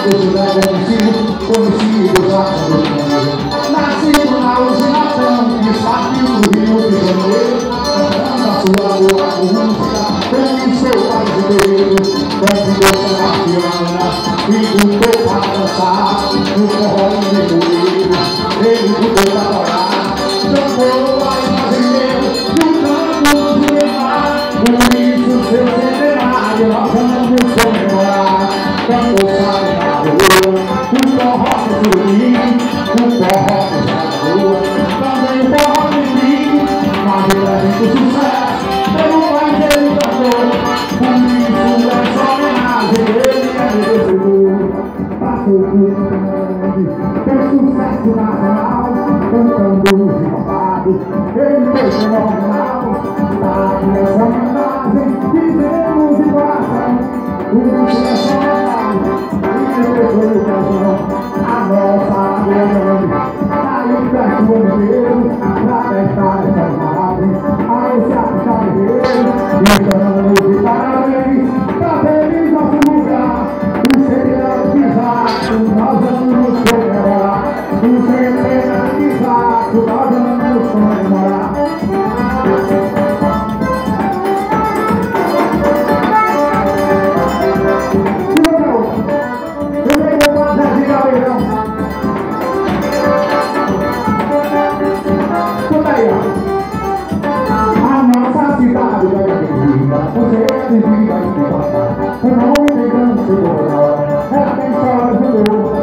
conhecido já como Rio. Nascido na usina que saiu do Rio de Janeiro, cantando a sua boa música, conquistou brasileiro, convidou sua piana e botou pra dançar no forró de Nevoeiro. Ele botou pra torar, jogou a brasileiro no campo de Neymar. Por isso seu centenário nós vamos comemorar. Cantou sabe na rua, o forró do Juninho, o forró da rua, também o forró de Rio, mas o presente sucesso, pelo país ele cantou. Por isso essa homenagem ele é merecedor. Passou por grande, tem sucesso nacional, cantando os inovados, ele foi fenomenal. Tá nessa homenagem, fizemos de coração. Por isso essa homenagem, ele foi a nossa grande, aí perto do bombeiro, pra testar essa imagem, aí se achar guerreiro, gritando de parabéns, pra feliz nosso lugar, o centenário de Zaco, nós vamos comemorar, o centenário de Zaco, nós vamos comemorar. A nossa cidade vai ter vida, você tem vida de passar. O nome de grande segurança, ela tem história de dor.